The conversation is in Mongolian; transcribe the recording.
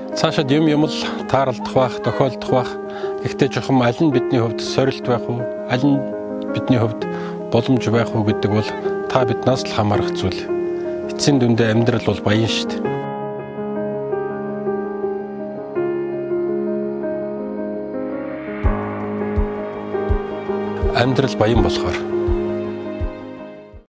Цаашаад юм л тааралдах байх, тохиолдох байх. Гэхдээ жоохон аль нь бидний хувьд сорилт байх уу, аль нь бидний хувьд боломж байх уу гэдэг бол та биднээс л хамаарах зүйл. Эцсийн дүндээ амьдрал бол баян шүү дээ. Амьдрал баян болохоор